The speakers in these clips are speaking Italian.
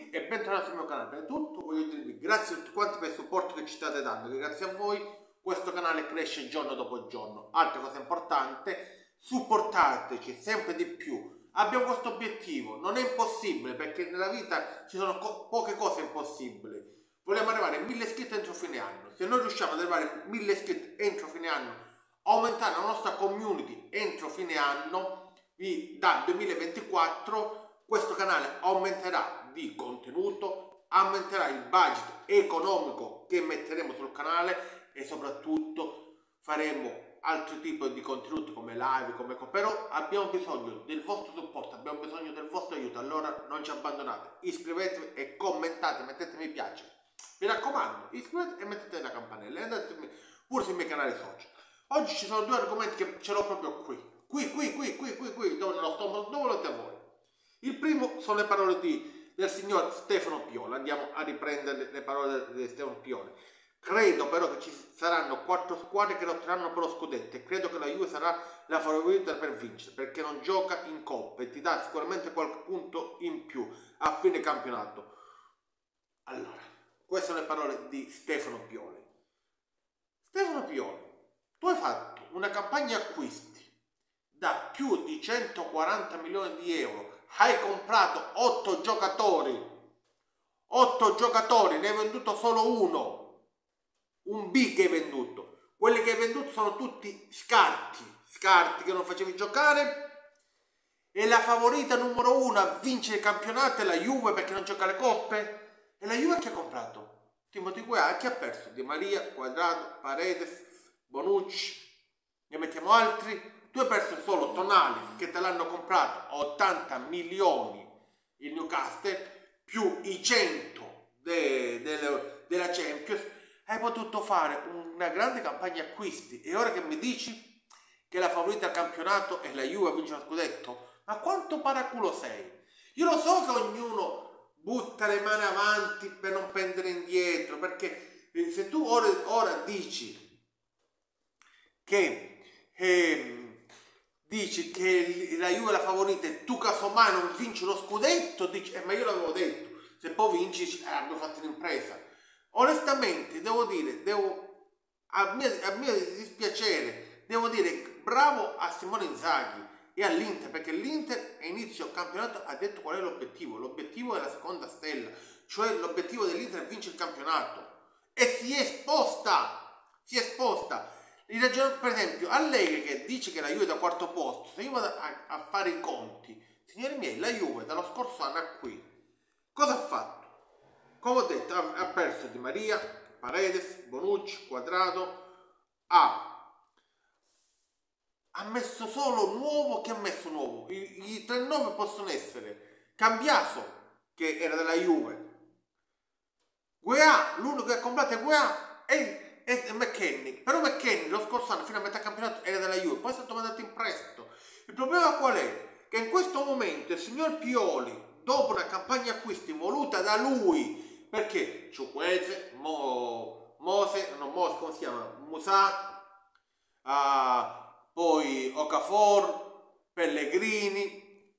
tutti e bentornati sul mio canale. Prima di tutto voglio dirvi grazie a tutti quanti per il supporto che ci state dando, che grazie a voi questo canale cresce giorno dopo giorno. Altra cosa importante, supportateci sempre di più. Abbiamo questo obiettivo, non è impossibile perché nella vita ci sono poche cose impossibili. Vogliamo arrivare a 1000 iscritti entro fine anno. Se noi riusciamo ad arrivare a 1000 iscritti entro fine anno, aumentare la nostra community entro fine anno, dal 2024 questo canale aumenterà di contenuto, aumenterà il budget economico che metteremo sul canale e soprattutto faremo altri tipi di contenuti come live, però abbiamo bisogno del vostro supporto, abbiamo bisogno del vostro aiuto, allora non ci abbandonate, iscrivetevi e commentate, mettete mi piace, mi raccomando, iscrivetevi e mettete la campanella e andate pure sui miei canali social. Oggi ci sono due argomenti che ce l'ho proprio qui, dove lo volete a voi. Il primo sono le parole del signor Stefano Pioli. Andiamo a riprendere le parole di Stefano Pioli. Credo però che ci saranno 4 squadre che lotteranno per lo scudetto e credo che la Juve sarà la favorita per vincere perché non gioca in coppa e ti dà sicuramente qualche punto in più a fine campionato. Allora, queste sono le parole di Stefano Pioli. Stefano Pioli, tu hai fatto una campagna acquisti da più di 140 milioni di euro. Hai comprato 8 giocatori, ne hai venduto solo uno, un B che hai venduto. Quelli che hai venduto sono tutti scarti che non facevi giocare, e la favorita numero 1 a vincere il campionato è la Juve perché non gioca le coppe. E la Juve che ha comprato? Timothy Weah, chi ha perso? Di Maria, Quadrado, Paredes, Bonucci, ne mettiamo altri. Tu hai perso solo Tonali che te l'hanno comprato a 80 milioni il Newcastle più i 100 della Champions. Hai potuto fare una grande campagna acquisti e ora che mi dici che la favorita al campionato è la Juve a vincere lo scudetto? Ma quanto paraculo sei? Io lo so che ognuno butta le mani avanti per non prendere indietro, perché se tu ora dici che la Juve è la favorita e tu casomai non vinci lo scudetto, dici ma io l'avevo detto, se poi vinci abbiamo fatto un'impresa. Onestamente devo dire, a mio dispiacere, devo dire bravo a Simone Inzaghi e all'Inter, perché l'Inter a inizio campionato ha detto qual è l'obiettivo è la seconda stella, cioè l'obiettivo dell'Inter è vincere il campionato e si è esposta. Per esempio Allegri che dice che la Juve è da quarto posto, se io vado a fare i conti, signori miei, la Juve dallo scorso anno a qui cosa ha fatto? Come ho detto, ha perso Di Maria, Paredes, Bonucci, Quadrado, ha messo solo nuovo. Che ha messo nuovo? I 3 nomi possono essere Cambiaso che era della Juve, Weah, l'unico che ha comprato è Weah e McKennie, però McKennie lo scorso anno fino a metà campionato era della Juve, poi è stato mandato in prestito. Il problema qual è? Che in questo momento il signor Pioli, dopo una campagna acquisti voluta da lui, perché Ciuqueze, come si chiama? Musa, poi Okafor, Pellegrini,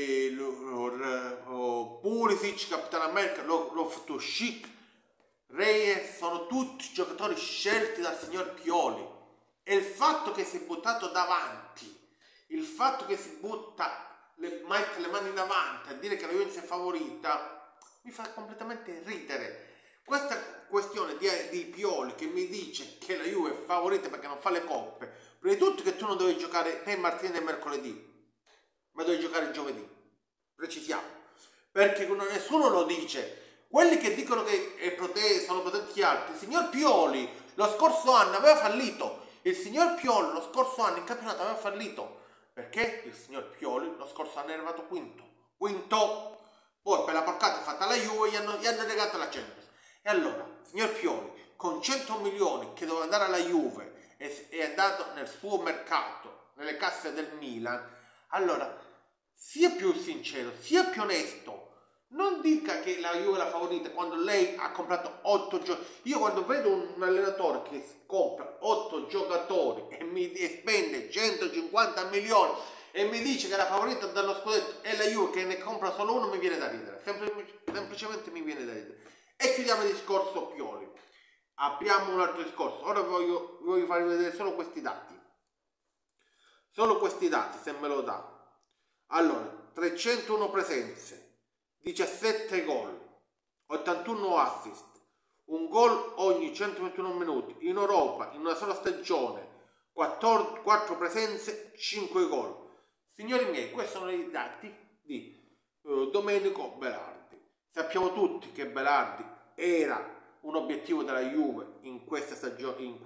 Pulisic, Capitano America, Loftus-Cheek, Reyes, sono tutti giocatori scelti dal signor Pioli, e il fatto che si è buttato davanti, il fatto che si mette le mani in avanti a dire che la Juventus è favorita mi fa completamente ridere. Questa questione di Pioli che mi dice che la Juve è favorita perché non fa le coppe, prima di tutto che tu non devi giocare né martedì né mercoledì, ma devi giocare giovedì, precisiamo, perché nessuno lo dice. Quelli che dicono che sono potenti altri, il signor Pioli lo scorso anno aveva fallito. Il signor Pioli lo scorso anno in campionato aveva fallito perché il signor Pioli lo scorso anno è arrivato quinto. Poi per la porcata fatta alla Juve gli hanno legato la Champions. E allora, il signor Pioli con 100 milioni che doveva andare alla Juve è andato nel suo mercato, nelle casse del Milan. Allora, sia più sincero, sia più onesto. Non dica che la Juve è la favorita quando lei ha comprato 8 giocatori. Io quando vedo un allenatore che compra 8 giocatori e mi spende 150 milioni e mi dice che la favorita dello scudetto è la Juve, che ne compra solo uno, mi viene da ridere, semplicemente mi viene da ridere. E chiudiamo il discorso Pioli, apriamo un altro discorso. Ora voglio farvi vedere solo questi dati, se me lo dà. Allora, 301 presenze, 17 gol, 81 assist, un gol ogni 121 minuti, in Europa, in una sola stagione, 4 presenze, 5 gol. Signori miei, questi sono i dati di Domenico Belardi. Sappiamo tutti che Belardi era un obiettivo della Juve in questa stagione, in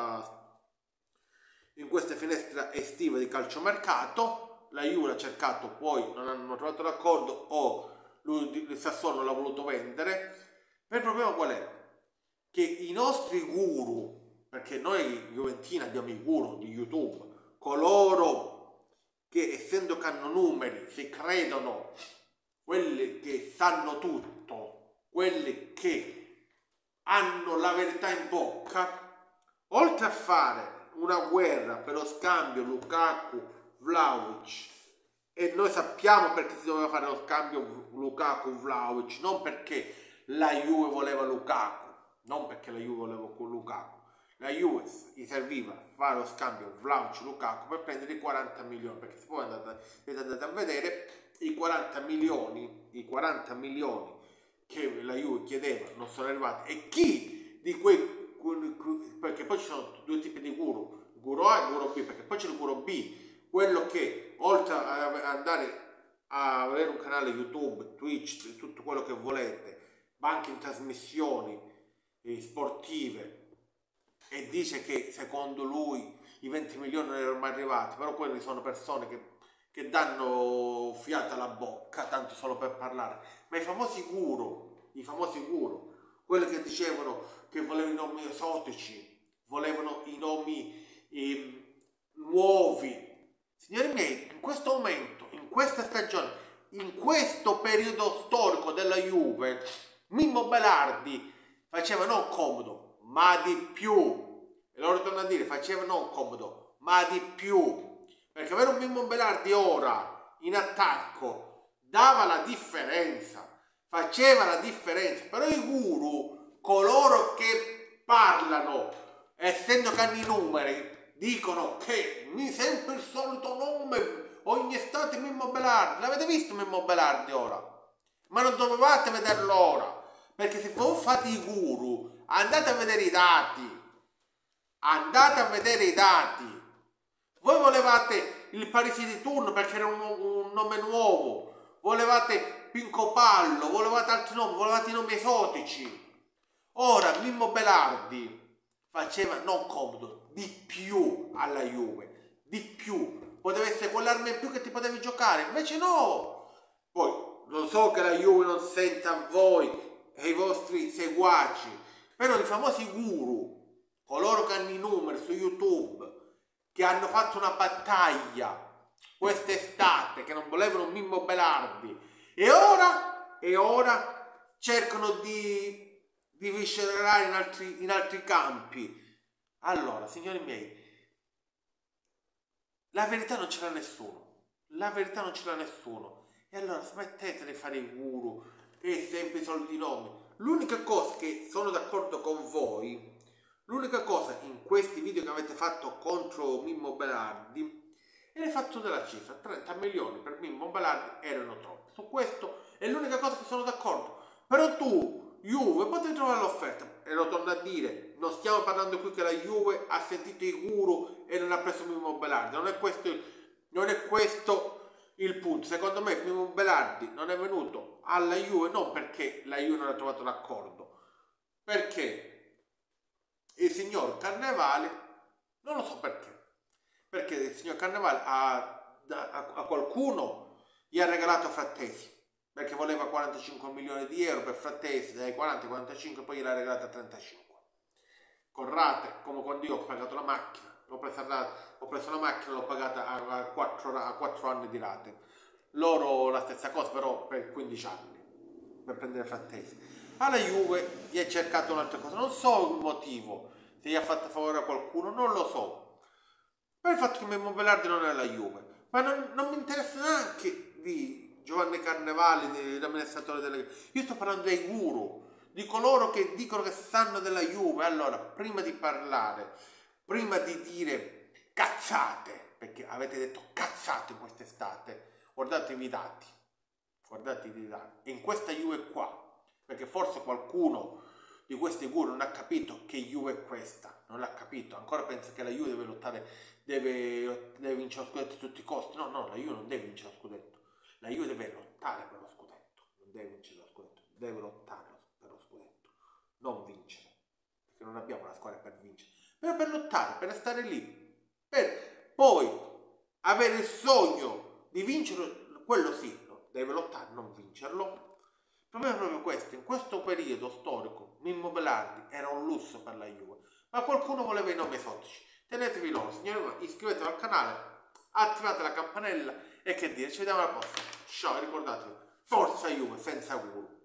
questa finestra estiva di calciomercato. La Juve ha cercato, poi non hanno trovato l'accordo o il Sassuolo non l'ha voluto vendere. Ma il problema qual è? Che i nostri guru, perché noi juventini abbiamo i guru di YouTube, coloro che essendo che hanno numeri si credono quelli che sanno tutto, quelli che hanno la verità in bocca, oltre a fare una guerra per lo scambio Lukaku-Vlahovic, e noi sappiamo perché si doveva fare lo scambio Lukaku-Vlahovic, non perché la Juve voleva Lukaku, non perché la Juve voleva con Lukaku. La Juve gli serviva fare lo scambio Vlahovic-Lukaku per prendere i 40 milioni, perché se poi andate a vedere i 40 milioni che la Juve chiedeva non sono arrivati, e chi di quei, perché poi ci sono due tipi di guru, guru A e guru B, perché poi c'è il guru B, quello che oltre ad andare a avere un canale YouTube, Twitch, tutto quello che volete, ma anche in trasmissioni sportive, e dice che secondo lui i 20 milioni non erano mai arrivati, però quelli sono persone che danno fiato alla bocca, tanto solo per parlare. Ma i famosi guru, quelli che dicevano che volevano i nomi esotici, volevano i nomi nuovi. Signori miei, in questo momento, in questa stagione, in questo periodo storico della Juve, Mimmo Belardi faceva non comodo, ma di più. E loro torno a dire, faceva non comodo, ma di più. Perché avere un Mimmo Belardi ora in attacco dava la differenza, faceva la differenza. Però i guru, coloro che parlano, essendo che hanno i numeri, dicono che mi sempre il solito nome, ogni estate Mimmo Belardi. L'avete visto Mimmo Belardi ora? Ma non dovevate vederlo ora. Perché se voi fate i guru, andate a vedere i dati. Voi volevate il Parisi di turno perché era un nome nuovo. Volevate Pinco Pallo, volevate altri nomi, volevate i nomi esotici. Ora Mimmo Belardi faceva non comodo, di più alla Juve, di più. Poteva essere quell'arma in più che ti potevi giocare, invece no. Poi lo so che la Juve non sente a voi e i vostri seguaci, però i famosi guru, coloro che hanno i numeri su YouTube, che hanno fatto una battaglia quest'estate, che non volevano Mimmo Belardi, e ora cercano di viscerare in altri campi. Allora, signori miei, la verità non ce l'ha nessuno, e allora smettete di fare i guru e sempre i soliti nomi. L'unica cosa che sono d'accordo con voi, l'unica cosa in questi video che avete fatto contro Mimmo Belardi è il fatto della cifra. 30 milioni per Mimmo Belardi erano troppi. Su questo è l'unica cosa che sono d'accordo. Però tu, Juve, potevi trovare l'offerta. E lo torno a dire, non stiamo parlando qui che la Juve ha sentito i guru e non ha preso Mimmo Belardi. Non è questo il punto. Secondo me Mimmo Belardi non è venuto alla Juve non perché la Juve non ha trovato l'accordo, perché il signor Carnevale, non lo so perché il signor Carnevale a qualcuno gli ha regalato Frattesi, perché voleva 45 milioni di euro per Frattesi, dai 40 ai 45, poi gliel'ha regalata a 35. Con rate, come quando io ho pagato la macchina, ho preso la macchina e l'ho pagata a 4 anni di rate. Loro la stessa cosa, però per 15 anni, per prendere Frattesi. Alla Juve gli è cercato un'altra cosa, non so il motivo, se gli ha fatto favore a qualcuno, non lo so. Per il fatto che Mimmo Belardi non è la Juve. Ma non mi interessa neanche di Giovanni Carnevali, l'amministratore della Juve. Io sto parlando dei guru, di coloro che dicono che sanno della Juve. Allora, prima di parlare, prima di dire cazzate, perché avete detto cazzate quest'estate, guardatevi i dati. Guardatevi i dati. E in questa Juve qua, perché forse qualcuno di questi guru non ha capito che Juve è questa, non l'ha capito, ancora pensa che la Juve deve lottare, deve vincere lo scudetto a tutti i costi. No, la Juve non deve vincere lo scudetto, la Juve deve lottare per lo scudetto, non deve vincere lo scudetto, deve lottare per lo scudetto, non vincere, perché non abbiamo la squadra per vincere, però per lottare, per stare lì, per poi avere il sogno di vincere, quello sì, deve lottare, non vincerlo. Il problema è proprio questo: in questo periodo storico Mimmo Belardi era un lusso per la Juve, ma qualcuno voleva i nomi esotici. Tenetevi loro, signori, iscrivetevi al canale, attivate la campanella e che dire, ci vediamo alla prossima. Ciao, ricordatevi, forza Juve senza guru.